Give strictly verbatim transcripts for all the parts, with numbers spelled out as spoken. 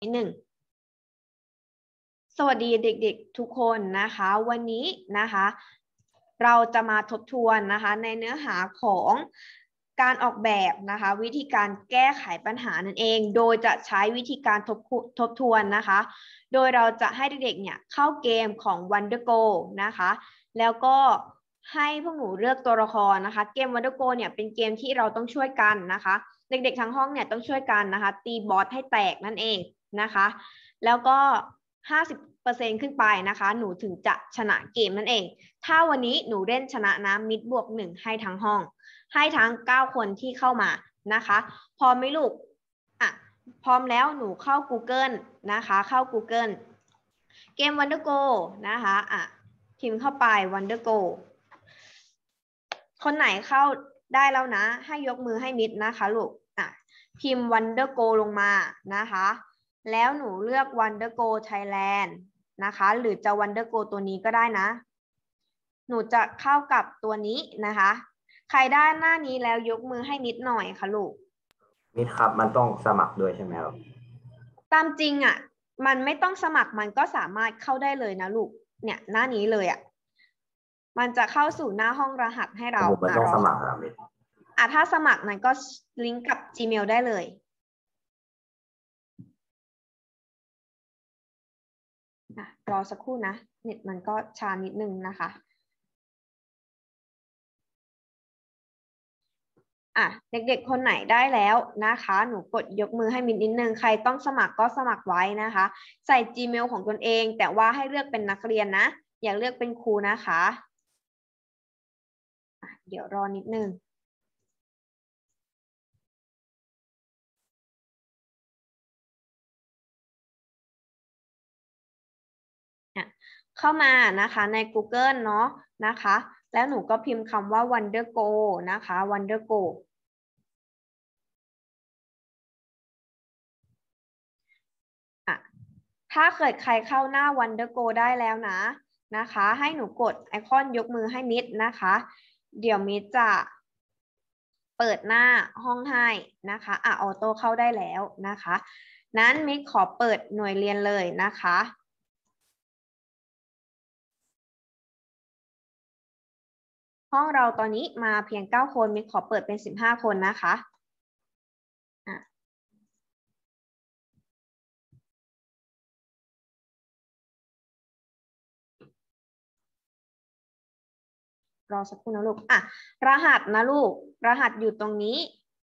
นิดหนึ่งสวัสดีเด็กๆทุกคนนะคะวันนี้นะคะเราจะมาทบทวนนะคะในเนื้อหาของการออกแบบนะคะวิธีการแก้ไขปัญหานั่นเองโดยจะใช้วิธีการทบทบทวนนะคะโดยเราจะให้เด็กๆเนี่ยเข้าเกมของ Wondergo นะคะแล้วก็ให้พวกหนูเลือกตัวละครนะคะเกม Wondergo เนี่ยเป็นเกมที่เราต้องช่วยกันนะคะเด็กๆทั้งห้องเนี่ยต้องช่วยกันนะคะตีบอสให้แตกนั่นเองนะคะแล้วก็ห้าสิบเปอร์เซ็นต์ขึ้นไปนะคะหนูถึงจะชนะเกมนั่นเองถ้าวันนี้หนูเล่นชนะนะมิดบวกหนึ่งให้ทั้งห้องให้ทั้งเก้าคนที่เข้ามานะคะพร้อมไหมลูกอ่ะพร้อมแล้วหนูเข้า Google นะคะเข้า Google เกม Wondergo นะคะอ่ะพิมพ์เข้าไป Wondergo คนไหนเข้าได้แล้วนะให้ยกมือให้มิดนะคะลูกอ่ะพิมพ์ Wondergo ลงมานะคะแล้วหนูเลือก Wondergo Thailand นะคะหรือจะ Wondergo ตัวนี้ก็ได้นะหนูจะเข้ากับตัวนี้นะคะใครได้หน้านี้แล้วยกมือให้นิดหน่อยค่ะลูกนิดครับมันต้องสมัครด้วยใช่ไหมครับตามจริงอ่ะมันไม่ต้องสมัครมันก็สามารถเข้าได้เลยนะลูกเนี่ยหน้านี้เลยอ่ะมันจะเข้าสู่หน้าห้องรหัสให้เราผมมันต้องสมัครครับอ่ะถ้าสมัครนั้นก็ลิงก์กับ Gmail ได้เลยนะรอสักครู่นะเน็ตมันก็ช้านิดนึงนะคะอ่ะเด็กๆคนไหนได้แล้วนะคะหนูกดยกมือให้มินนิดนึงใครต้องสมัครก็สมัครไว้นะคะใส่ Gmail ของตนเองแต่ว่าให้เลือกเป็นนักเรียนนะอย่าเลือกเป็นครูนะคะอ่ะเดี๋ยวรอนิดนึงเข้ามานะคะใน Google เนาะนะคะแล้วหนูก็พิมพ์คำว่า Wondergo นะคะ Wondergo อ่ะถ้าเกิดใครเข้าหน้า Wondergo ได้แล้วนะนะคะให้หนูกดไอคอนยกมือให้มิดนะคะเดี๋ยวมิดจะเปิดหน้าห้องให้นะคะอ่ะออโต้เข้าได้แล้วนะคะนั้นมิดขอเปิดหน่วยเรียนเลยนะคะห้องเราตอนนี้มาเพียงเก้าคนมิดขอเปิดเป็นสิบห้าคนนะคะอ่ะรอสักครู่นะลูกอ่ะรหัสนะลูกรหัสอยู่ตรงนี้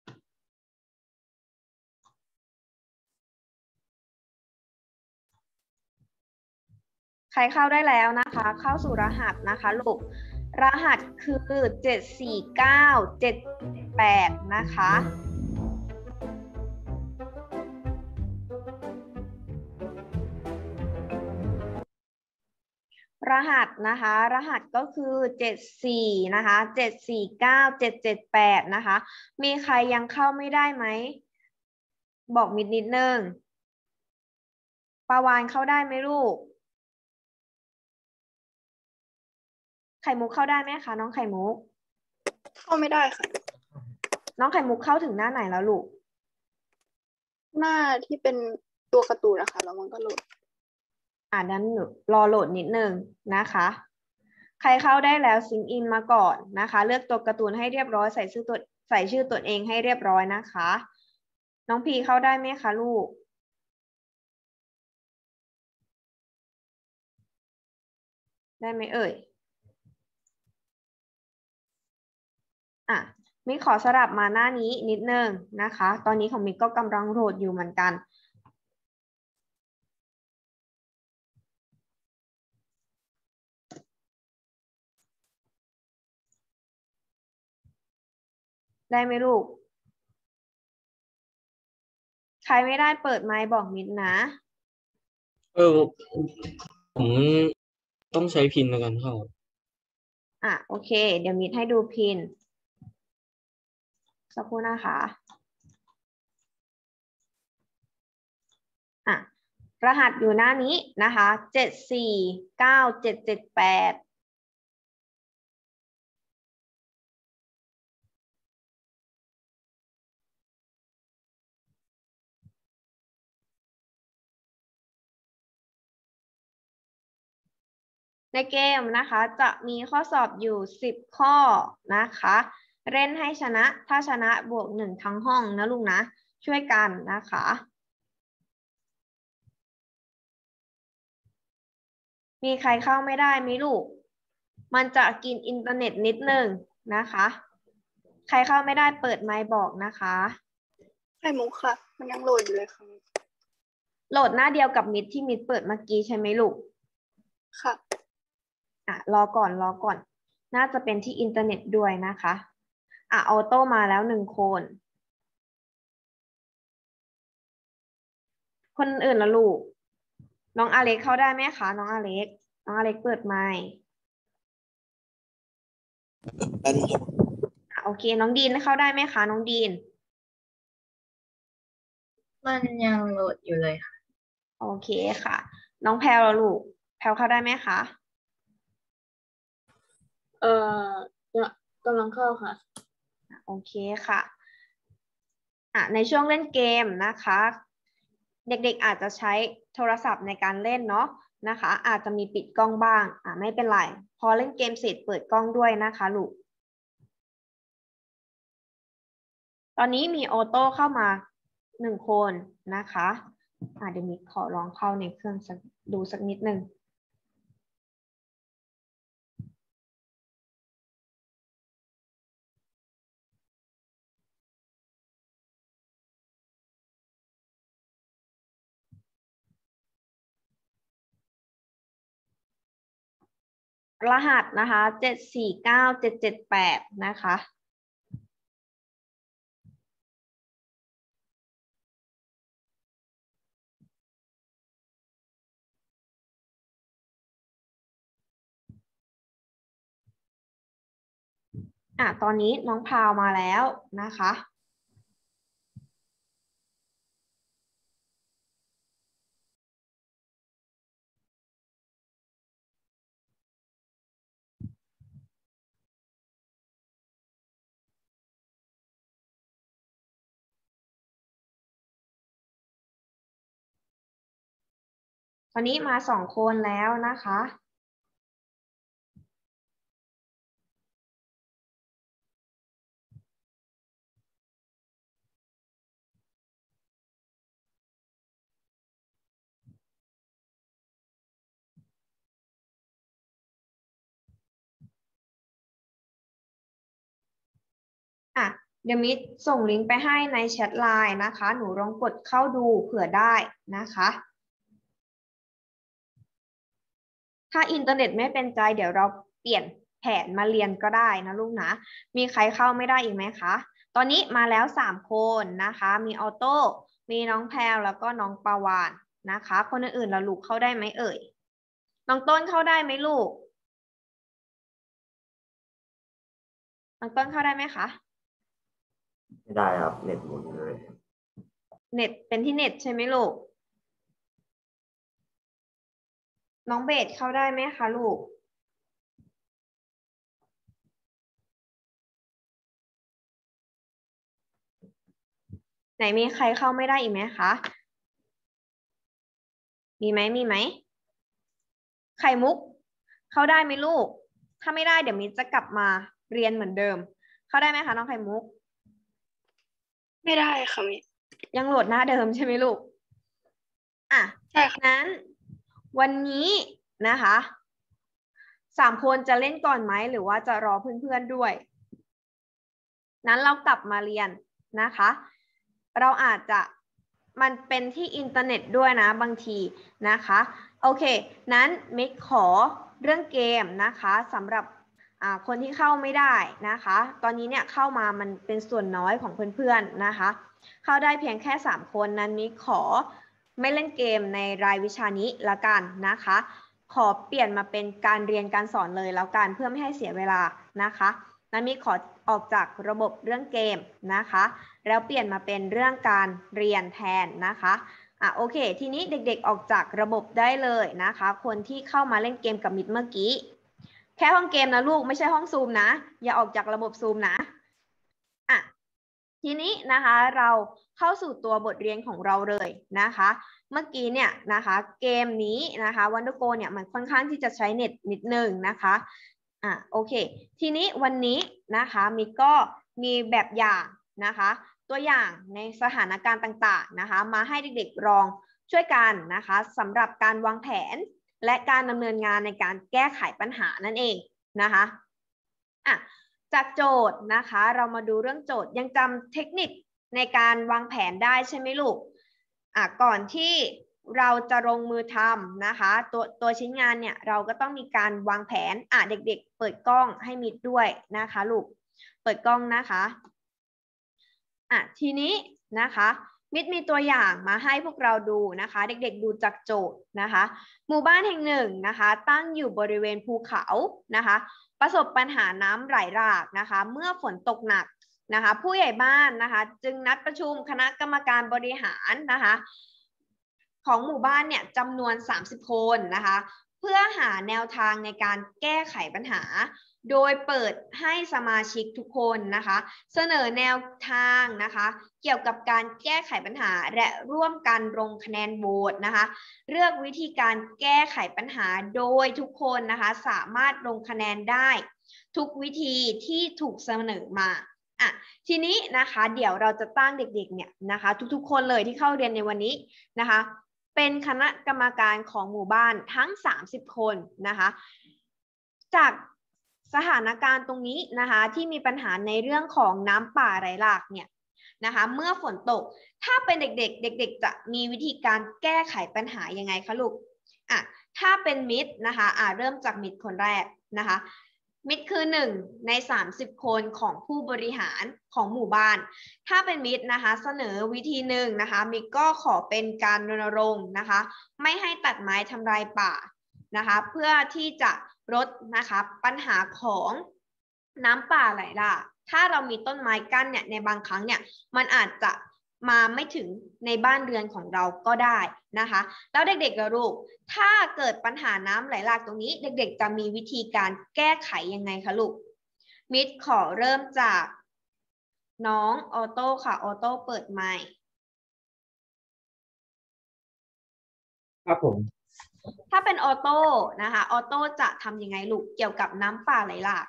ใครเข้าได้แล้วนะคะเข้าสู่รหัสนะคะลูกรหัสคือเจ็ดสี่เก้าเจ็ดแปดนะคะรหัสนะคะรหัสก็คือเจ็ดสี่นะคะเจ็ดสี่เก้าเจ็ดเจ็ดแปดนะคะมีใครยังเข้าไม่ได้ไหมบอกมิดนิดนึงปาวานเข้าได้ไหมลูกไข่มุกเข้าได้ไหมคะน้องไข่มุกเข้าไม่ได้ค่ะน้องไข่มุกเข้าถึงหน้าไหนแล้วลูกหน้าที่เป็นตัวการ์ตูนนะคะแล้วมันก็โหลดอ่านั้นรอโหลดนิดนึงนะคะใครเข้าได้แล้วซิงอินมาก่อนนะคะเลือกตัวการ์ตูนให้เรียบร้อยใส่ชื่อตัวใส่ชื่อตัวเองให้เรียบร้อยนะคะน้องพีเข้าได้ไหมคะลูกได้ไหมเอ่ยอ่ะมิกขอสลับมาหน้านี้นิดนึงนะคะตอนนี้ของมิกก็กำลังโหลดอยู่เหมือนกันได้ไหมลูกใครไม่ได้เปิดไมค์บอกมิดนะเออผมต้องใช้พินในการเข้าอ่ะโอเคเดี๋ยวมิดให้ดูพินสักครู่นะคะอ่ะรหัสอยู่หน้านี้นะคะเจ็ดสี่เก้าเจ็ดเจ็ดแปดในเกมนะคะจะมีข้อสอบอยู่สิบข้อนะคะเล่นให้ชนะถ้าชนะบวกหนึ่งทั้งห้องนะลูกนะช่วยกันนะคะมีใครเข้าไม่ได้ไหมลูกมันจะกินอินเทอร์เน็ตนิดนึงนะคะใครเข้าไม่ได้เปิดไมค์บอกนะคะไข่มุกค่ะ มันยังโหลดอยู่เลยค่ะโหลดหน้าเดียวกับมิดที่มิดเปิดเมื่อกี้ใช่ไหมลูกค่ะอ่ะรอก่อนรอก่อนน่าจะเป็นที่อินเทอร์เน็ตด้วยนะคะอ่ะออโต้มาแล้วหนึ่งคนคนอื่นละลูกน้องอเล็กเข้าได้ไหมคะน้องอเล็กน้องอเล็กเปิดไมค์ได้ครับอ่ะโอเคน้องดีนเข้าได้ไหมคะน้องดีนมันยังโหลดอยู่เลยค่ะโอเคค่ะน้องแพลวละลูกแพลวเข้าได้ไหมคะเอ่อกำลังเข้าค่ะโอเคค่ะอ่ะในช่วงเล่นเกมนะคะเด็กๆอาจจะใช้โทรศัพท์ในการเล่นเนาะนะคะอาจจะมีปิดกล้องบ้างอ่ะไม่เป็นไรพอเล่นเกมเสร็จเปิดกล้องด้วยนะคะลูกตอนนี้มีออโต้เข้ามาหนึ่งคนนะคะอ่ะเดี๋ยวมิขอลองเข้าในเครื่องดูสักนิดหนึ่งรหัสนะคะเจ็ดสี่เก้าเจ็ดเจ็ดแปดนะคะอ่ะตอนนี้น้องพาวมาแล้วนะคะตอนนี้มาสองคนแล้วนะคะอ่ะเดี๋ยวมิดส่งลิงก์ไปให้ในแชทไลน์นะคะหนูลองกดเข้าดูเผื่อได้นะคะถ้าอินเทอร์เน็ตไม่เป็นใจเดี๋ยวเราเปลี่ยนแผนมาเรียนก็ได้นะลูกนะมีใครเข้าไม่ได้อีกไหมคะตอนนี้มาแล้วสามคนนะคะมีออโต้มีน้องแพลวแล้วก็น้องปาวานนะคะคนอื่นๆเราลูกเข้าได้ไหมเอ่ยน้องต้นเข้าได้ไหมลูกน้องต้นเข้าได้ไหมคะไม่ได้ครับเน็ตหมุนเลยเน็ตเป็นที่เน็ตใช่ไหมลูกน้องเบสเข้าได้ไหมคะลูกไหนมีใครเข้าไม่ได้อีกไหมคะมีไหมมีไหมไข่มุกเข้าได้ไหมลูกถ้าไม่ได้เดี๋ยวมินจะกลับมาเรียนเหมือนเดิมเข้าได้ไหมคะน้องไข่มุกไม่ได้ค่ะมิยังโหลดหน้าเดิมใช่ไหมลูกอ่ะใช่ค่ะนั้นวันนี้นะคะสามคนจะเล่นก่อนไหมหรือว่าจะรอเพื่อนๆด้วยนั้นเรากลับมาเรียนนะคะเราอาจจะมันเป็นที่อินเทอร์เน็ตด้วยนะบางทีนะคะโอเคนั้นมิกขอเรื่องเกมนะคะสำหรับคนที่เข้าไม่ได้นะคะตอนนี้เนี่ยเข้ามามันเป็นส่วนน้อยของเพื่อนๆนะคะเข้าได้เพียงแค่สามคนนั้นมิกขอไม่เล่นเกมในรายวิชานี้ละกันนะคะขอเปลี่ยนมาเป็นการเรียนการสอนเลยแล้วกันเพื่อไม่ให้เสียเวลานะคะนั้นมิกขอออกจากระบบเรื่องเกมนะคะแล้วเปลี่ยนมาเป็นเรื่องการเรียนแทนนะคะอ่ะโอเคทีนี้เด็กๆออกจากระบบได้เลยนะคะคนที่เข้ามาเล่นเกมกับมิดเมื่อกี้แค่ห้องเกมนะลูกไม่ใช่ห้องซูมนะอย่าออกจากระบบซูมนะอ่ะทีนี้นะคะเราเข้าสู่ตัวบทเรียนของเราเลยนะคะเมื่อกี้เนี่ยนะคะเกมนี้นะคะวันเดอร์โกเนี่ยมันค่อนข้างที่จะใช้เน็ตนิดนึงนะคะอ่ะโอเคทีนี้วันนี้นะคะมิกก็มีแบบอย่างนะคะตัวอย่างในสถานการณ์ต่างๆนะคะมาให้เด็กๆลองช่วยกันนะคะสำหรับการวางแผนและการดำเนินงานในการแก้ไขปัญหานั่นเองนะคะอ่ะจากโจทย์นะคะเรามาดูเรื่องโจทย์ยังจำเทคนิคในการวางแผนได้ใช่ไหมลูกอ่ะก่อนที่เราจะลงมือทำนะคะตัวตัวชิ้นงานเนี่ยเราก็ต้องมีการวางแผนอ่ะเด็กๆเปิดกล้องให้มิดด้วยนะคะลูกเปิดกล้องนะคะอ่ะทีนี้นะคะมิดมีตัวอย่างมาให้พวกเราดูนะคะเด็กๆดูจากโจทย์นะคะหมู่บ้านแห่งหนึ่งนะคะตั้งอยู่บริเวณภูเขานะคะประสบปัญหาน้ำไหลหลากนะคะเมื่อฝนตกหนักนะคะผู้ใหญ่บ้านนะคะจึงนัดประชุมคณะกรรมการบริหารนะคะของหมู่บ้านเนี่ยจำนวนสามสิบคนนะคะเพื่อหาแนวทางในการแก้ไขปัญหาโดยเปิดให้สมาชิกทุกคนนะคะเสนอแนวทางนะคะเกี่ยวกับการแก้ไขปัญหาและร่วมกันลงคะแนนโหวตนะคะเลือกวิธีการแก้ไขปัญหาโดยทุกคนนะคะสามารถลงคะแนนได้ทุกวิธีที่ถูกเสนอมาอ่ะทีนี้นะคะเดี๋ยวเราจะตั้งเด็กๆเนี่ยนะคะทุกๆคนเลยที่เข้าเรียนในวันนี้นะคะเป็นคณะกรรมการของหมู่บ้านทั้งสามสิบคนนะคะจากสถานการณ์ตรงนี้นะคะที่มีปัญหาในเรื่องของน้ำป่าไหลหลากเนี่ยนะคะเมื่อฝนตกถ้าเป็นเด็กๆเด็กๆจะมีวิธีการแก้ไขปัญหายังไงคะลูกอ่ะถ้าเป็นมิดนะคะอ่ะเริ่มจากมิดคนแรกนะคะมิดคือหนึ่งในสามสิบคนของผู้บริหารของหมู่บ้านถ้าเป็นมิดนะคะเสนอวิธีหนึ่งนะคะมิดก็ขอเป็นการรณรงค์นะคะไม่ให้ตัดไม้ทำลายป่านะคะเพื่อที่จะลดนะคะปัญหาของน้ำป่าไหลหลากถ้าเรามีต้นไม้กั้นเนี่ยในบางครั้งเนี่ยมันอาจจะมาไม่ถึงในบ้านเรือนของเราก็ได้นะคะแล้วเด็กๆกับลูกถ้าเกิดปัญหาน้ำไหลหลากตรงนี้เด็กๆจะมีวิธีการแก้ไขยังไงคะลูกมิดขอเริ่มจากน้องออโต้ค่ะออโต้เปิดไมค์ครับผมถ้าเป็นออโต้นะคะออโต้จะทำยังไงลูกเกี่ยวกับน้ำป่าไหลหลาก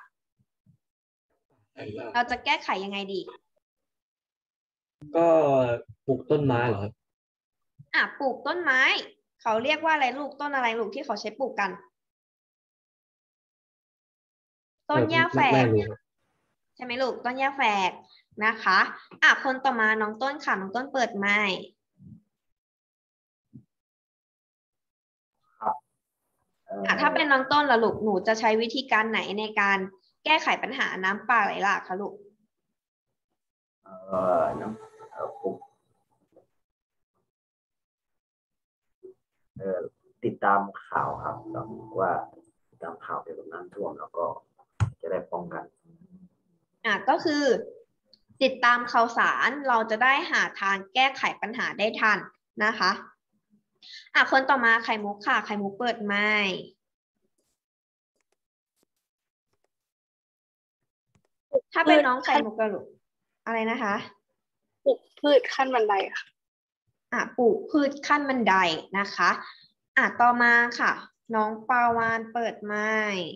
เราจะแก้ไขยังไงดีก็ปลูกต้นไม้เหรอครับอ่ะปลูกต้นไม้เขาเรียกว่าอะไรลูกต้นอะไรลูกที่เขาใช้ปลูกกันต้นหญ้าแฝกใช่ไหมลูกต้นหญ้าแฝกนะคะอ่ะคนต่อมาน้องต้นค่ะน้องต้นเปิดไมค์อ่ะถ้าเป็นน้องต้นล่ะลูกหนูจะใช้วิธีการไหนในการแก้ไขปัญหาน้ำป่าไหลหลากคะลูกเอ่อน้ำเอ่อผมเอ่อติดตามข่าวครับว่าติดตามข่าวเกี่ยวกับน้ำท่วมแล้วก็จะได้ป้องกันอ่ะก็คือติดตามข่าวสารเราจะได้หาทางแก้ไขปัญหาได้ทันนะคะอ่ะคนต่อมาไข่มุกค่ะไข่มุกเปิดไมค์ถ้าเป็นน้องไข่มุกกระลุกอะไรนะคะปลูกพืชขั้นบันไดค่ะอ่ะปลูกพืชขั้นบันไดนะคะอ่ะต่อมาค่ะน้องปาวานเปิดไมค์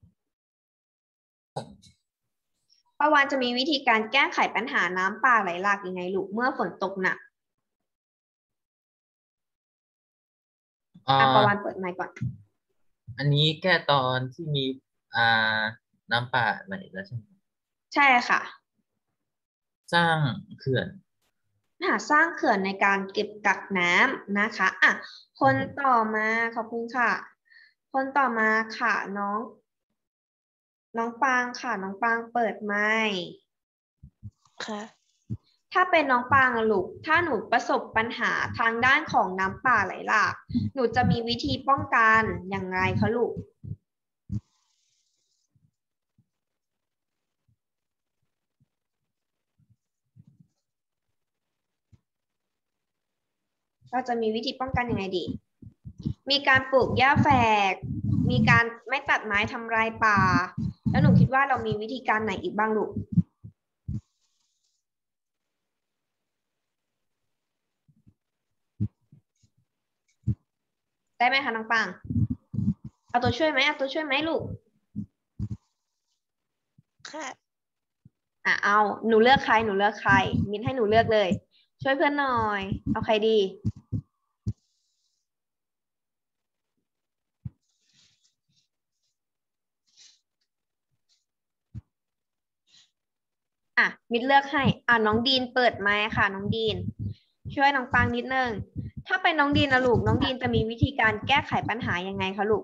ปาวานจะมีวิธีการแก้ไขปัญหาน้ำป่าไหลหลากยังไงลูกเมื่อฝนตกหนักอ่ะปาวานเปิดไมค์ก่อนอันนี้แก้ตอนที่มีอ่าน้ำป่าไหลแล้วใช่ไหมใช่ค่ะสร้างเขื่อนหาสร้างเขื่อนในการเก็บกักน้ำนะคะอ่ะคนต่อมาขอบคุณค่ะคนต่อมาค่ะน้องน้องปางค่ะน้องปางเปิดไมค์ค่ะถ้าเป็นน้องปางลูกถ้าหนูประสบปัญหาทางด้านของน้ำป่าไหลหลากหนูจะมีวิธีป้องกันอย่างไรคะลูกเราจะมีวิธีป้องกันยังไงดีมีการปลูกหญ้าแฝกมีการไม่ตัดไม้ทำลายป่าแล้วหนูคิดว่าเรามีวิธีการไหนอีกบ้างลูกได้ไหมคะน้องปังเอาตัวช่วยไหมเอาตัวช่วยไหมลูกค่ะอ่ะเอาหนูเลือกใครหนูเลือกใครมินให้หนูเลือกเลยช่วยเพื่อนหน่อยเอาใครดีอ่ะมินเลือกให้อ่ะน้องดีนเปิดไมค์ค่ะน้องดีนช่วยน้องปังนิดนึงถ้าเป็นน้องดีนนะลูกน้องดีนจะมีวิธีการแก้ไขปัญหายังไงคะลูก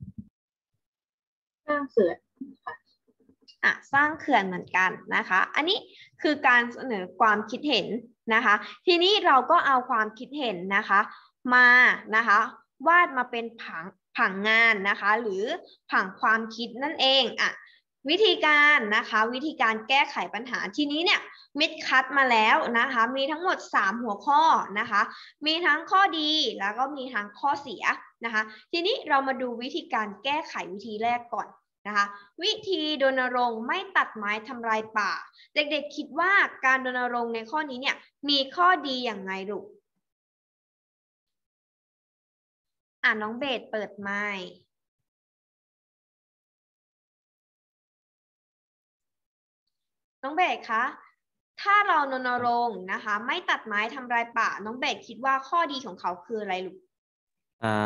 สร้างเสือค่ะอ่ะสร้างเขื่อนเหมือนกันนะคะอันนี้คือการเสนอความคิดเห็นนะคะทีนี้เราก็เอาความคิดเห็นนะคะมานะคะวาดมาเป็นผังผังงานนะคะหรือผังความคิดนั่นเองอ่ะวิธีการนะคะวิธีการแก้ไขปัญหาทีนี้เนี่ยมิดคัดมาแล้วนะคะมีทั้งหมดสามหัวข้อนะคะมีทั้งข้อดีแล้วก็มีทั้งข้อเสียนะคะทีนี้เรามาดูวิธีการแก้ไขวิธีแรกก่อนนะคะวิธีรณรงค์ไม่ตัดไม้ทำลายป่าเด็กๆคิดว่าการรณรงค์ในข้อนี้เนี่ยมีข้อดีอย่างไรลูกอ่าน้องเบสเปิดไมค์น้องเบสคะถ้าเรารณรงค์นะคะไม่ตัดไม้ทำลายป่าน้องเบสคิดว่าข้อดีของเขาคืออะไรลูกอ่า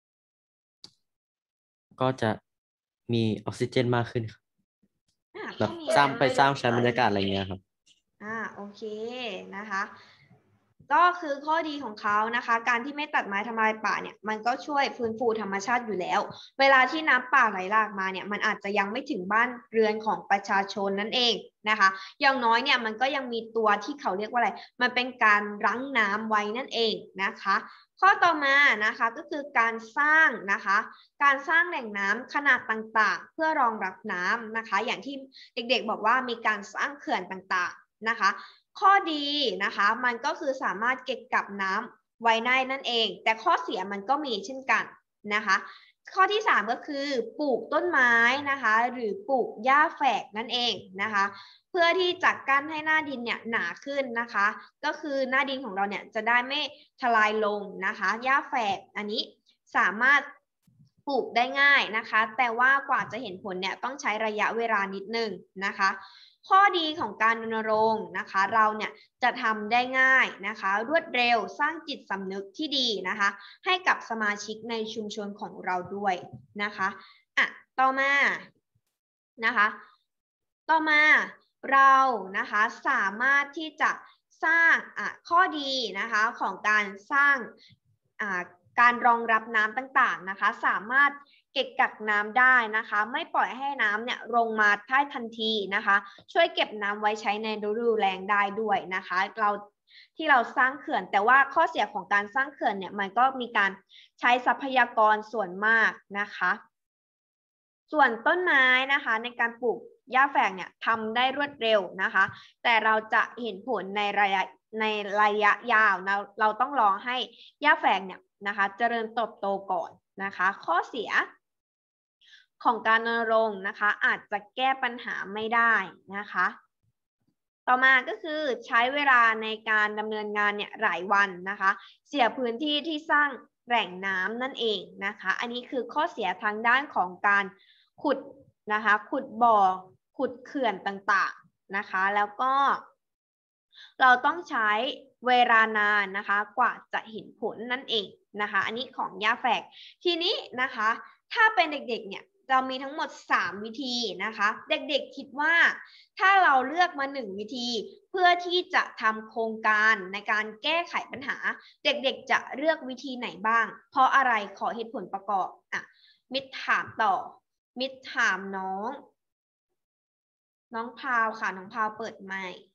ก็จะมีออกซิเจนมากขึ้นครับแบบสร้างไปสร้างชั้นบรรยากาศอะไรเงี้ยครับอ่าโอเคนะคะก็คือข้อดีของเขานะคะการที่ไม่ตัดไม้ทำลายป่าเนี่ยมันก็ช่วยฟื้นฟูธรรมชาติอยู่แล้วเวลาที่น้ำป่าไหลหลากมาเนี่ยมันอาจจะยังไม่ถึงบ้านเรือนของประชาชนนั่นเองนะคะอย่างน้อยเนี่ยมันก็ยังมีตัวที่เขาเรียกว่าอะไรมันเป็นการรั้งน้ำไว้นั่นเองนะคะข้อต่อมานะคะก็คือการสร้างนะคะการสร้างแหล่งน้ำขนาดต่างๆเพื่อรองรับน้ำนะคะอย่างที่เด็กๆบอกว่ามีการสร้างเขื่อนต่างๆนะคะข้อดีนะคะมันก็คือสามารถเก็บกักน้ำไว้ได้นั่นเองแต่ข้อเสียมันก็มีเช่นกันนะคะข้อที่สามก็คือปลูกต้นไม้นะคะหรือปลูกหญ้าแฝกนั่นเองนะคะเพื่อที่จะกั้นให้หน้าดินเนี่ยหนาขึ้นนะคะก็คือหน้าดินของเราเนี่ยจะได้ไม่ทลายลงนะคะหญ้าแฝกอันนี้สามารถปลูกได้ง่ายนะคะแต่ว่ากว่าจะเห็นผลเนี่ยต้องใช้ระยะเวลานิดนึงนะคะข้อดีของการรณรงค์นะคะเราเนี่ยจะทำได้ง่ายนะคะรวดเร็วสร้างจิตสำนึกที่ดีนะคะให้กับสมาชิกในชุมชนของเราด้วยนะคะอ่ะต่อมานะคะต่อมาเรานะคะสามารถที่จะสร้างอ่ะข้อดีนะคะของการสร้างอ่าการรองรับน้ำต่างๆนะคะสามารถเก็บกักน้ำได้นะคะไม่ปล่อยให้น้ำเนี่ยลงมาได้ทันทีนะคะช่วยเก็บน้ำไว้ใช้ในฤดูแล้งได้ด้วยนะคะเราที่เราสร้างเขื่อนแต่ว่าข้อเสียของการสร้างเขื่อนเนี่ยมันก็มีการใช้ทรัพยากรส่วนมากนะคะส่วนต้นไม้นะคะในการปลูกหญ้าแฝกเนี่ยทำได้รวดเร็วนะคะแต่เราจะเห็นผลในระยะในระยะยาวนะเราต้องรอให้หญ้าแฝกเนี่ยนะคะเจริญเติบโตก่อนนะคะข้อเสียของการรณรงค์นะคะอาจจะแก้ปัญหาไม่ได้นะคะต่อมาก็คือใช้เวลาในการดำเนินงานเนี่ยหลายวันนะคะเสียพื้นที่ที่สร้างแหล่งน้ำนั่นเองนะคะอันนี้คือข้อเสียทางด้านของการขุดนะคะขุดบ่อขุดเขื่อนต่างๆนะคะแล้วก็เราต้องใช้เวลานานนะคะกว่าจะเห็นผลนั่นเองนะคะอันนี้ของหญ้าแฝกทีนี้นะคะถ้าเป็นเด็กๆเนี่ยเรามีทั้งหมดสามวิธีนะคะเด็กๆคิดว่าถ้าเราเลือกมาหนึ่งวิธีเพื่อที่จะทำโครงการในการแก้ไขปัญหาเด็กๆจะเลือกวิธีไหนบ้างเพราะอะไรขอเหตุผลประกอบอ่ะมิตรถามต่อมิตรถามน้องน้องพาวค่ะน้องพาวเปิดไมค์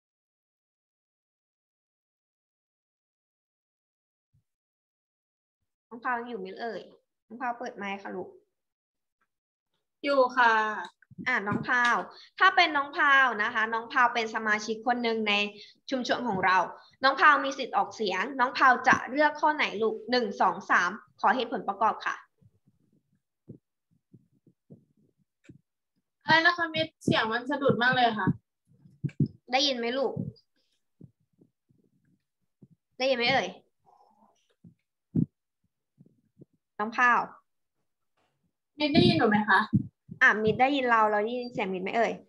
น้องพาวยังอยู่ไหมเอ่ยน้องพาวเปิดไมค์ค่ะลูกอยู่ค่ะอ่าน้องพาวถ้าเป็นน้องพาวนะคะน้องพาวเป็นสมาชิกคนหนึ่งในชุมชนของเราน้องพาวมีสิทธิ์ออกเสียงน้องพาวจะเลือกข้อไหนลูกหนึ่งสองสามขอเหตุผลประกอบค่ะอะไรนะคะมิตรเสียงมันสะดุดมากเลยค่ะได้ยินไหมลูกได้ยินไหมเอ่ยน้องข้าวมิดได้ยินหนูไหมคะอ่ะมิดได้ยินเราเราได้ยินเสียงมิดไหมเอ่ย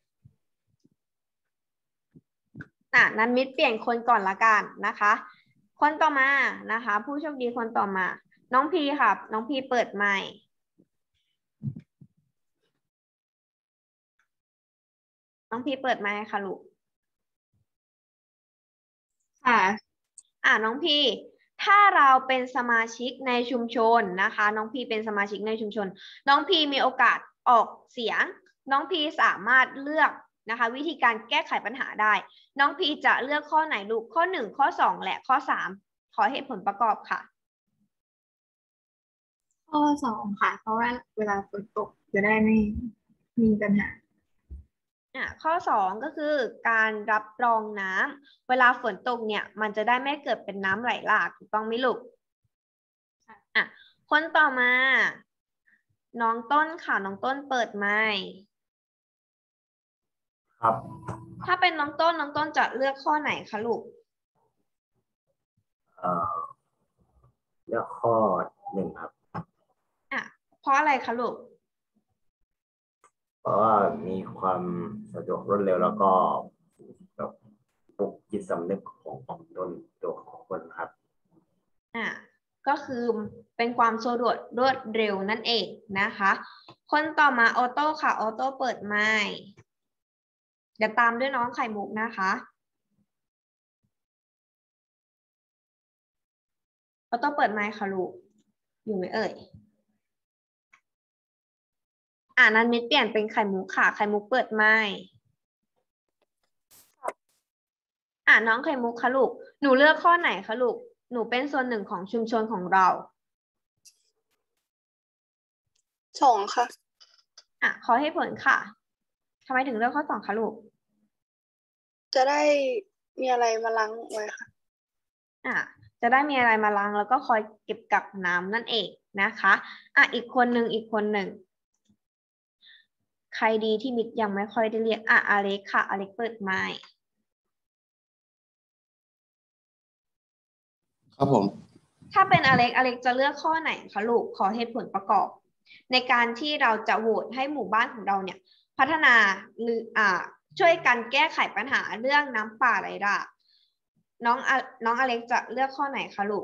อ่ะนั้นมิดเปลี่ยนคนก่อนละกันนะคะ คนต่อมานะคะ ผู้โชคดีคนต่อมา น้องพีครับน้องพีเปิดไมค์น้องพีเปิดไมค์ค่ะลูกค่ะอ่ะน้องพีถ้าเราเป็นสมาชิกในชุมชนนะคะ น้องพีเป็นสมาชิกในชุมชน น้องพีมีโอกาสออกเสียง น้องพีสามารถเลือกนะคะ วิธีการแก้ไขปัญหาได้ น้องพีจะเลือกข้อไหนลูกข้อหนึ่งข้อสองและข้อสามขอเหตุผลประกอบค่ะข้อสองค่ะ เพราะว่าเวลาฝนตกจะได้ไม่มีปัญหาอ่ะข้อสองก็คือการรับรองน้ำเวลาฝนตกเนี่ยมันจะได้ไม่เกิดเป็นน้ำไหลหลากถูกต้องไหมลูกอ่ะคนต่อมา น้องต้นค่ะน้องต้นเปิดไมค์ครับถ้าเป็นน้องต้นน้องต้นจะเลือกข้อไหนคะลูกเอ่อเลือกข้อหนึ่งครับอ่ะเพราะอะไรคะลูกเพราะว่ามีความสะดวกรวดเร็วแล้วก็แบบปลุกจิตสำนึกของของตนตัวของคนครับอ่ะก็คือเป็นความสะดวกรวดเร็วนั่นเองนะคะ คนต่อมาออโต้ค่ะออโต้เปิดไมค์เดี๋ยวตามด้วยน้องไข่มุกนะคะออโต้เปิดไมค์ค่ะลูกอยู่ไหมเอ่ยอ่านั้นมิดเปลี่ยนเป็นไข่มุกค่ะไข่มุกเปิดไมค์อ่าน้องไข่มุกค่ะลูกหนูเลือกข้อไหนคะลูกหนูเป็นส่วนหนึ่งของชุมชนของเราสองค่ะอ่ะขอให้ผลค่ะทำไมถึงเลือกข้อสองคะลูกจะได้มีอะไรมาล้างไว้ค่ะอ่ะจะได้มีอะไรมาล้างแล้วก็คอยเก็บกักน้ำนั่นเองนะคะอ่ะอีกคนหนึ่งอีกคนหนึ่งใครดีที่มิดยังไม่ค่อยได้เรียกอ่ะอเล็กค่ะอเล็กเปิดไมค์ครับผมถ้าเป็นอเล็กอเล็กจะเลือกข้อไหนคะลูกขอเหตุผลประกอบ ในการที่เราจะโหวตให้หมู่บ้านของเราเนี่ยพัฒนาหรืออ่าช่วยกันแก้ไขปัญหาเรื่องน้ำป่าไหลหลากน้องอน้องอเล็กจะเลือกข้อไหนคะลูก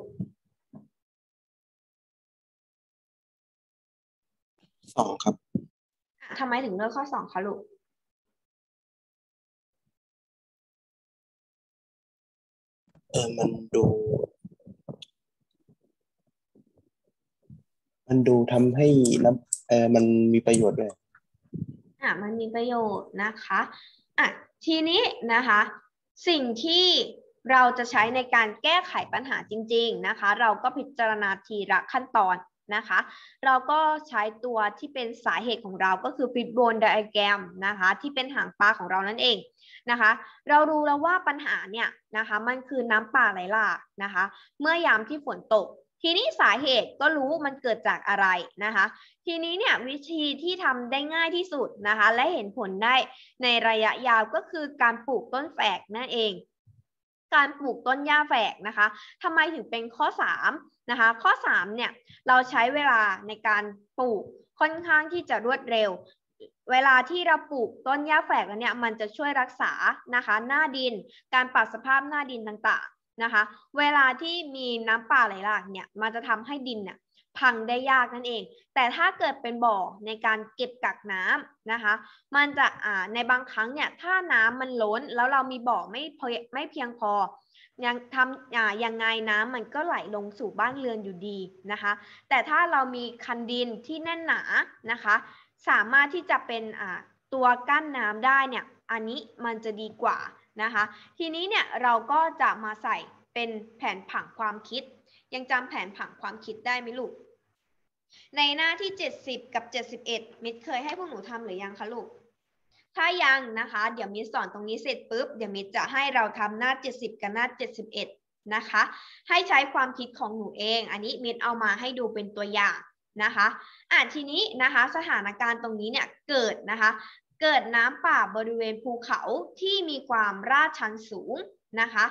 สองครับอ่ะทำไมถึงเลือกข้อสองคะลูกเออมันดู มันดูทำให้น้ำเออมันมีประโยชน์ด้วยอ่ะมันมีประโยชน์นะคะอ่ะทีนี้นะคะสิ่งที่เราจะใช้ในการแก้ไขปัญหาจริงๆนะคะเราก็พิจารณาทีละขั้นตอนนะคะเราก็ใช้ตัวที่เป็นสาเหตุของเราก็คือ Fishbone Diagram นะคะที่เป็นหางปลาของเรานั่นเองนะคะเรารู้แล้วว่าปัญหาเนี่ยนะคะมันคือน้ำป่าไหลหลากนะคะเมื่อยามที่ฝนตกทีนี้สาเหตุก็รู้มันเกิดจากอะไรนะคะทีนี้เนี่ยวิธีที่ทำได้ง่ายที่สุดนะคะและเห็นผลได้ในระยะยาวก็คือการปลูกต้นแฝกนั่นเองการปลูกต้นหญ้าแฝกนะคะทำไมถึงเป็นข้อสามนะคะข้อสามเนี่ยเราใช้เวลาในการปลูกค่อนข้างที่จะรวดเร็วเวลาที่เราปลูกต้นหญ้าแฝกแล้วเนี่ยมันจะช่วยรักษานะคะหน้าดินการปรับสภาพหน้าดินต่างๆนะคะเวลาที่มีน้ำป่าไหลหลากเนี่ยมันจะทำให้ดินเนี่ยพังได้ยากนั่นเองแต่ถ้าเกิดเป็นบ่อในการเก็บกักน้ำนะคะมันจะอ่าในบางครั้งเนี่ยถ้าน้ำมันล้นแล้วเรามีบ่อไม่พอไม่เพียงพอยังทำอ่ายังไงน้ำมันก็ไหลลงสู่บ้านเรือนอยู่ดีนะคะแต่ถ้าเรามีคันดินที่แน่นหนานะคะสามารถที่จะเป็นอ่าตัวกั้นน้ำได้เนี่ยอันนี้มันจะดีกว่านะคะทีนี้เนี่ยเราก็จะมาใส่เป็นแผนผังความคิดยังจำแผนผังความคิดได้ไหมลูกในหน้าที่เจ็ดสิบกับเจ็ดสิบเอ็ดมิตรเคยให้พวกหนูทำหรือยังคะลูกถ้ายังนะคะเดี๋ยวมิตรสอนตรงนี้เสร็จปุ๊บเดี๋ยวมิตรจะให้เราทำหน้าเจ็ดสิบกับหน้าเจ็ดสิบเอ็ดนะคะให้ใช้ความคิดของหนูเองอันนี้มิตรเอามาให้ดูเป็นตัวอย่างนะคะอ่ะทีนี้นะคะสถานการณ์ตรงนี้เนี่ยเกิดนะคะเกิดน้ำป่าบริเวณภูเขาที่มีความลาดชันสูงนะคะ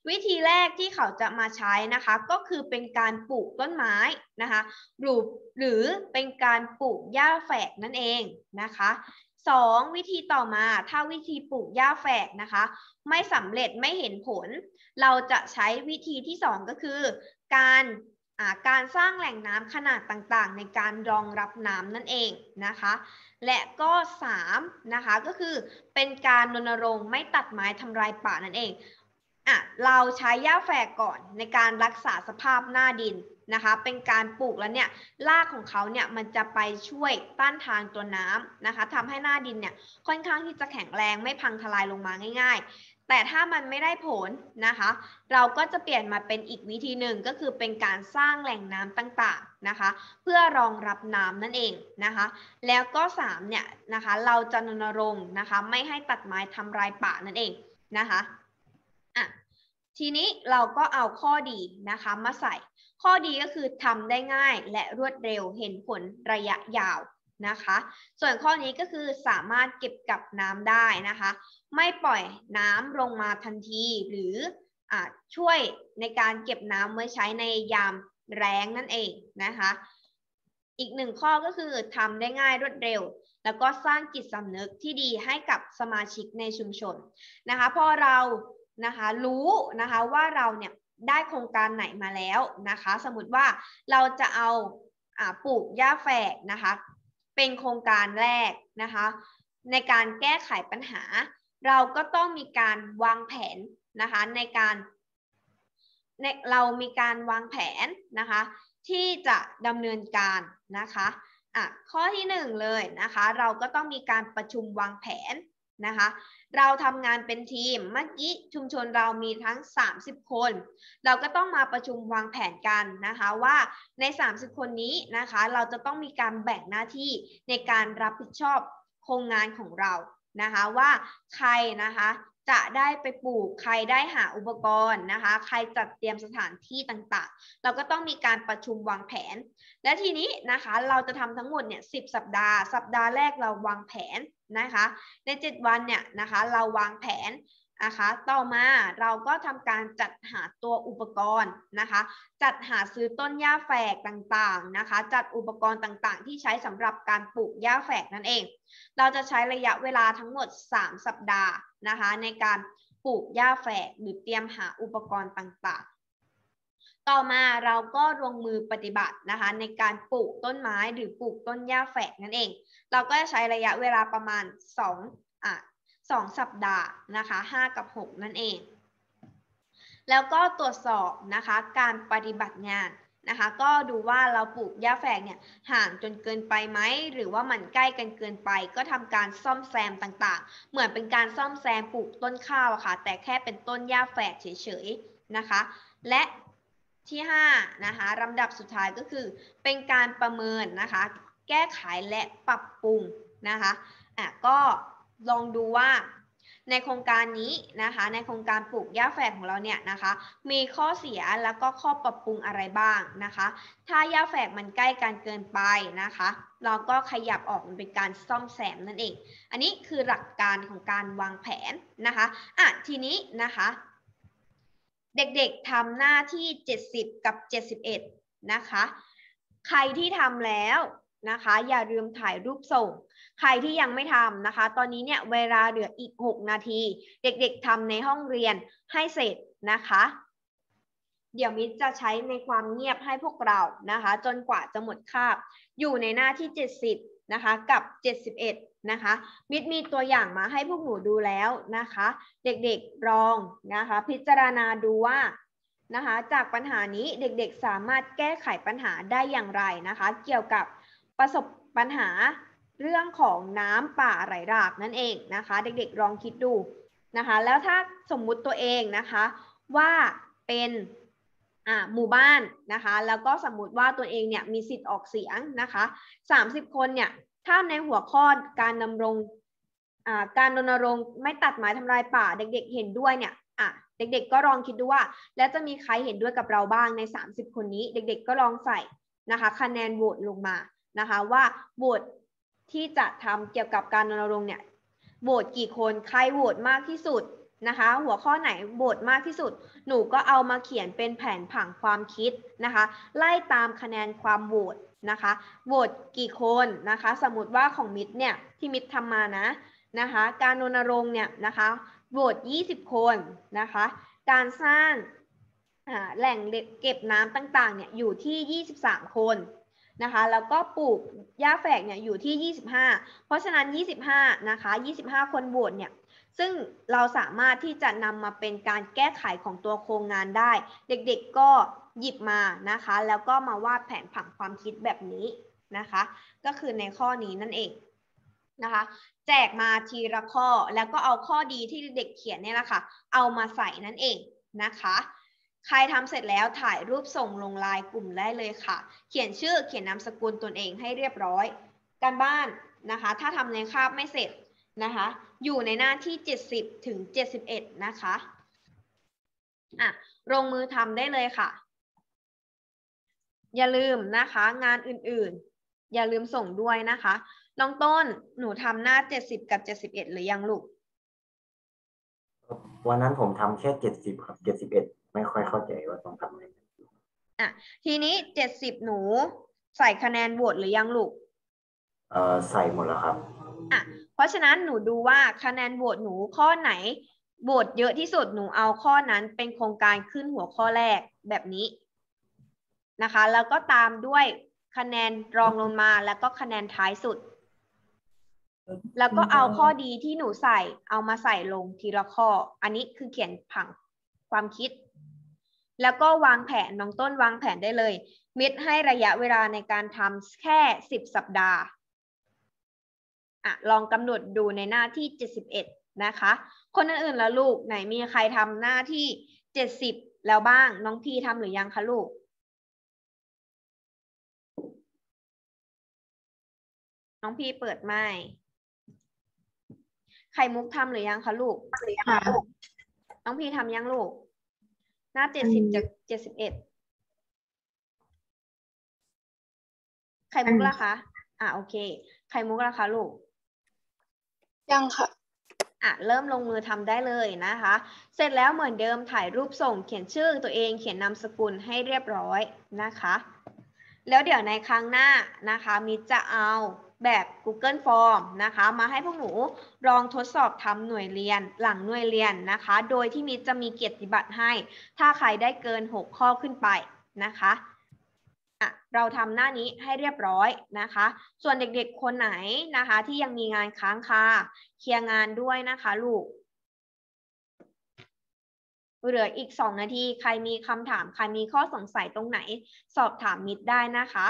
วิธีแรกที่เขาจะมาใช้นะคะก็คือเป็นการปลูกต้นไม้นะคะหรือหรือเป็นการปลูกหญ้าแฝกนั่นเองนะคะสองวิธีต่อมาถ้าวิธีปลูกหญ้าแฝกนะคะไม่สำเร็จไม่เห็นผลเราจะใช้วิธีที่สองก็คือการการสร้างแหล่งน้ำขนาดต่างๆในการรองรับน้ำนั่นเองนะคะและก็สามนะคะก็คือเป็นการรณรงค์ไม่ตัดไม้ทำลายป่านั่นเองอ่ะเราใช้หญ้าแฝกก่อนในการรักษาสภาพหน้าดินนะคะเป็นการปลูกแล้วเนี่ยรากของเขาเนี่ยมันจะไปช่วยต้านทานตัวน้ำนะคะทำให้หน้าดินเนี่ยค่อนข้างที่จะแข็งแรงไม่พังทลายลงมาง่ายๆแต่ถ้ามันไม่ได้ผลนะคะเราก็จะเปลี่ยนมาเป็นอีกวิธีหนึ่งก็คือเป็นการสร้างแหล่งน้ำต่างๆนะคะเพื่อรองรับน้ำนั่นเองนะคะแล้วก็สามเนี่ยนะคะเราจะรณรงค์นะคะไม่ให้ตัดไม้ทำลายป่านั่นเองนะคะอ่ะทีนี้เราก็เอาข้อดีนะคะมาใส่ข้อดีก็คือทำได้ง่ายและรวดเร็วเห็นผลระยะยาวนะคะส่วนข้อนี้ก็คือสามารถเก็บกักน้ำได้นะคะไม่ปล่อยน้ำลงมาทันทีหรืออ่าช่วยในการเก็บน้ำไว้ใช้ในยามแล้งนั่นเองนะคะอีกหนึ่งข้อก็คือทำได้ง่ายรวดเร็วแล้วก็สร้างจิตสำนึกที่ดีให้กับสมาชิกในชุมชนนะคะพอเรานะคะรู้นะคะว่าเราเนี่ยได้โครงการไหนมาแล้วนะคะสมมติว่าเราจะเอาอ่าปลูกหญ้าแฝกนะคะเป็นโครงการแรกนะคะในการแก้ไขปัญหาเราก็ต้องมีการวางแผนนะคะในการในเรามีการวางแผนนะคะที่จะดำเนินการนะคะอ่ะข้อที่หนึ่งเลยนะคะเราก็ต้องมีการประชุมวางแผนนะคะเราทำงานเป็นทีมเมื่อกี้ชุมชนเรามีทั้งสามสิบคนเราก็ต้องมาประชุมวางแผนกันนะคะว่าในสามสิบคนนี้นะคะเราจะต้องมีการแบ่งหน้าที่ในการรับผิดชอบโครงงานของเรานะคะว่าใครนะคะจะได้ไปปลูกใครได้หาอุปกรณ์นะคะใครจัดเตรียมสถานที่ต่างๆเราก็ต้องมีการประชุมวางแผนและทีนี้นะคะเราจะทำทั้งหมดเนี่ยสิบสัปดาห์สัปดาห์แรกเราวางแผนนะคะในเจ็ดวันเนี่ยนะคะเราวางแผนนะคะต่อมาเราก็ทำการจัดหาตัวอุปกรณ์นะคะจัดหาซื้อต้นหญ้าแฝกต่างๆนะคะจัดอุปกรณ์ต่างๆที่ใช้สำหรับการปลูกหญ้าแฝกนั่นเองเราจะใช้ระยะเวลาทั้งหมดสามสัปดาห์นะคะในการปลูกหญ้าแฝกหรือเตรียมหาอุปกรณ์ต่างๆต่อมาเราก็ลงมือปฏิบัตินะคะในการปลูกต้นไม้หรือปลูกต้นหญ้าแฝกนั่นเองเราก็จะใช้ระยะเวลาประมาณสองอ่ะสองสัปดาห์นะคะห้ากับหกนั่นเองแล้วก็ตรวจสอบนะคะการปฏิบัติงานนะคะก็ดูว่าเราปลูกหญ้าแฝกเนี่ยห่างจนเกินไปไหมหรือว่ามันใกล้กันเกินไปก็ทำการซ่อมแซมต่างๆเหมือนเป็นการซ่อมแซมปลูกต้นข้าวอะค่ะแต่แค่เป็นต้นหญ้าแฝกเฉยๆนะคะและที่ห้านะคะลำดับสุดท้ายก็คือเป็นการประเมินนะคะแก้ไขและปรับปรุงนะคะอ่ะก็ลองดูว่าในโครงการนี้นะคะในโครงการปลูกหญ้าแฝกของเราเนี่ยนะคะมีข้อเสียแล้วก็ข้อปรับปรุงอะไรบ้างนะคะถ้าหญ้าแฝกมันใกล้กันเกินไปนะคะเราก็ขยับออกมันเป็นการซ่อมแซมนั่นเองอันนี้คือหลักการของการวางแผนนะคะอ่ะทีนี้นะคะเด็กๆทำหน้าที่เจ็ดสิบกับเจ็ดสิบเอ็ดนะคะใครที่ทำแล้วนะคะอย่าลืมถ่ายรูปส่งใครที่ยังไม่ทำนะคะตอนนี้เนี่ยเวลาเหลืออีกหกนาทีเด็กๆทำในห้องเรียนให้เสร็จนะคะเดี๋ยวมิตรจะใช้ในความเงียบให้พวกเรานะคะจนกว่าจะหมดคาบอยู่ในหน้าที่เจ็ดสิบนะคะกับเจ็ดสิบเอ็ดนะคะมิตรมีตัวอย่างมาให้พวกหนูดูแล้วนะคะเด็กๆลองนะคะพิจารณาดูว่านะคะจากปัญหานี้เด็กๆสามารถแก้ไขปัญหาได้อย่างไรนะคะเกี่ยวกับประสบปัญหาเรื่องของน้ำป่าไหลหลากนั่นเองนะคะเด็กๆลองคิดดูนะคะแล้วถ้าสมมุติตัวเองนะคะว่าเป็นอ่าหมู่บ้านนะคะแล้วก็สมมุติว่าตัวเองเนี่ยมีสิทธิ์ออกเสียงนะคะสามสิบคนเนี่ยถ้าในหัวข้อการดำรงอ่าการรณรงค์ไม่ตัดไม้ทำลายป่าเด็กๆเห็นด้วยเนี่ยอ่ะเด็กๆก็ลองคิดดูว่าแล้วจะมีใครเห็นด้วยกับเราบ้างในสามสิบคนนี้เด็กๆก็ลองใส่นะคะคะแนนโหวตลงมานะคะว่าโหวตที่จะทำเกี่ยวกับการรณรงค์เนี่ยโหวตกี่คนใครโหวตมากที่สุดนะคะหัวข้อไหนโหวตมากที่สุดหนูก็เอามาเขียนเป็นแผนผังความคิดนะคะไล่ตามคะแนนความโหวตนะคะโหวตกี่คนนะคะสมมติว่าของมิตรเนี่ยที่มิตรทำมานะนะคะการรณรงค์เนี่ยนะคะโหวตยี่สิบคนนะคะการสร้างแหล่งเก็บน้ำต่างๆเนี่ยอยู่ที่ยี่สิบสามคนนะคะแล้วก็ปลูกหญ้าแฝกเนี่ยอยู่ที่ยี่สิบห้าเพราะฉะนั้นยี่สิบห้านะคะยี่สิบห้าคนโหวตเนี่ยซึ่งเราสามารถที่จะนำมาเป็นการแก้ไขของตัวโครงงานได้เด็กๆก็หยิบมานะคะแล้วก็มาวาดแผนผังความคิดแบบนี้นะคะก็คือในข้อนี้นั่นเองนะคะแจกมาทีละข้อแล้วก็เอาข้อดีที่เด็กเขียนเนี่ยแหละค่ะเอามาใส่นั่นเองนะคะใครทำเสร็จแล้วถ่ายรูปส่งลงไลน์กลุ่มได้เลยค่ะเขียนชื่อเขียนนามสกุลตนเองให้เรียบร้อยการบ้านนะคะถ้าทำในคาบไม่เสร็จนะคะอยู่ในหน้าที่เจ็ดสิบถึงเจ็ดสิบเอ็ดนะคะอ่ะลงมือทำได้เลยค่ะอย่าลืมนะคะงานอื่นๆอย่าลืมส่งด้วยนะคะน้องต้นหนูทำหน้าเจ็ดสิบกับเจ็ดสิบเอ็ดหรือยังลูกวันนั้นผมทำแค่เจ็ดสิบครับเจ็ดสิบเอ็ดไม่ค่อยเข้าใจว่าต้องทำอะไรอ่ะทีนี้เจ็ดสิบหนูใส่คะแนนโหวตหรือยังลูกเอ่อใส่หมดแล้วครับอ่ะเพราะฉะนั้นหนูดูว่าคะแนนโหวตหนูข้อไหนโหวตเยอะที่สุดหนูเอาข้อนั้นเป็นโครงการขึ้นหัวข้อแรกแบบนี้นะคะแล้วก็ตามด้วยคะแนนรองลงมาแล้วก็คะแนนท้ายสุดแล้วก็เอาข้อดีที่หนูใส่เอามาใส่ลงทีละข้ออันนี้คือเขียนผังความคิดแล้วก็วางแผนน้องต้นวางแผนได้เลยมิตรให้ระยะเวลาในการทำแค่สิบสัปดาห์อ่ะลองกำหนดดูในหน้าที่เจ็ดสิบเอ็ดนะคะคนอื่นๆแล้วลูกไหนมีใครทำหน้าที่เจ็ดสิบแล้วบ้างน้องพีทำหรือยังคะลูกน้องพีเปิดไมค์ไข่มุกทำหรือยังคะลูกค่ะน้องพีทำยังลูกหน้าเจ็ดสิบจากเจ็ดสิบเอ็ดไข่มุกล่ะคะอ่ะโอเคไข่มุกล่ะคะลูกยังค่ะอ่ะเริ่มลงมือทำได้เลยนะคะเสร็จแล้วเหมือนเดิมถ่ายรูปส่งเขียนชื่อตัวเองเขียนนามสกุลให้เรียบร้อยนะคะแล้วเดี๋ยวในครั้งหน้านะคะมิตรจะเอาแบบ Google Form นะคะมาให้พวกหนูลองทดสอบทำหน่วยเรียนหลังหน่วยเรียนนะคะโดยที่มิตรจะมีเกียรติบัตรให้ถ้าใครได้เกินหกข้อขึ้นไปนะคะอ่ะเราทำหน้านี้ให้เรียบร้อยนะคะส่วนเด็กๆคนไหนนะคะที่ยังมีงานค้างคาเคลียร์งานด้วยนะคะลูกเหลืออีกสองนาทีใครมีคำถามใครมีข้อสงสัยตรงไหนสอบถามมิตรได้นะคะ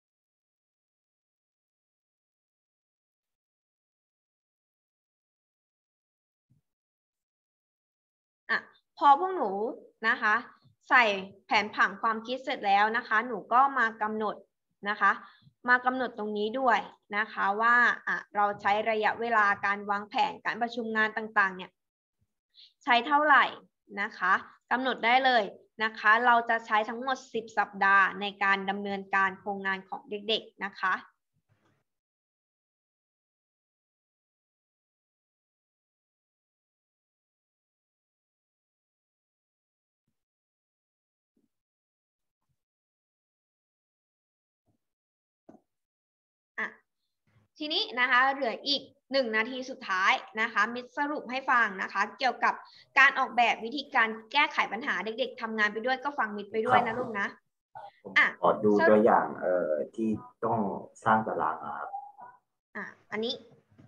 อ่ะพอพวกหนูนะคะใส่แผนผังความคิดเสร็จแล้วนะคะหนูก็มากำหนดนะคะมากำหนดตรงนี้ด้วยนะคะว่าอ่ะเราใช้ระยะเวลาการวางแผนการประชุมงานต่างๆเนี่ยใช้เท่าไหร่นะคะกำหนดได้เลยนะคะเราจะใช้ทั้งหมดสิบสัปดาห์ในการดำเนินการโครงงานของเด็กๆนะคะอ่ะทีนี้นะคะเหลืออีกหนึ่งนาทีสุดท้ายนะคะมิตรสรุปให้ฟังนะคะเกี่ยวกับการออกแบบวิธีการแก้ไขปัญหาเด็กๆทำงานไปด้วยก็ฟังมิตรไปด้วยนะลูกนะอ่ะขอดูตัวอย่างเอ่อที่ต้องสร้างตารางครับอ่ะอันนี้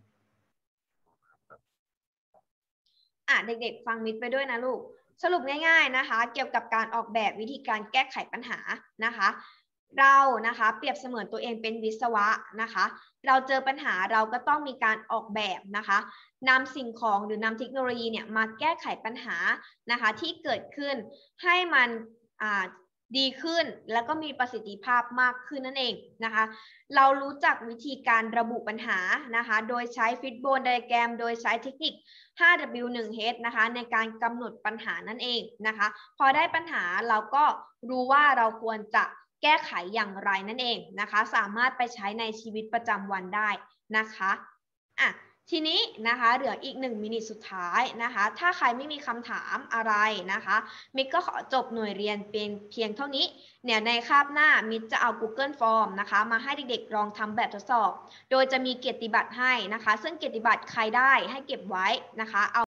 อ่ะเด็กๆฟังมิตรไปด้วยนะลูกสรุปง่ายๆนะคะเกี่ยวกับการออกแบบวิธีการแก้ไขปัญหานะคะเรานะคะเปรียบเสมือนตัวเองเป็นวิศวะนะคะเราเจอปัญหาเราก็ต้องมีการออกแบบนะคะนำสิ่งของหรือนำเทคโนโลยีเนี่ยมาแก้ไขปัญหานะคะที่เกิดขึ้นให้มันอ่าดีขึ้นแล้วก็มีประสิทธิภาพมากขึ้นนั่นเองนะคะเรารู้จักวิธีการระบุปัญหานะคะโดยใช้ฟิตโบนไดอะแกรมโดยใช้เทคนิค ห้า ดับเบิลยู หนึ่ง เอช นะคะในการกำหนดปัญหานั่นเองนะคะพอได้ปัญหาเราก็รู้ว่าเราควรจะแก้ไขอย่างไรนั่นเองนะคะสามารถไปใช้ในชีวิตประจำวันได้นะคะอ่ะทีนี้นะคะเหลืออีกหนึ่งมินิสุดท้ายนะคะถ้าใครไม่มีคำถามอะไรนะคะมิกก็ขอจบหน่วยเรียนเป็นเพียงเท่านี้เนี่ยในคาบหน้ามิกจะเอา Google Form นะคะมาให้เด็กๆลองทำแบบทดสอบโดยจะมีเกียรติบัตรให้นะคะซึ่งเกียรติบัตรใครได้ให้เก็บไว้นะคะเอา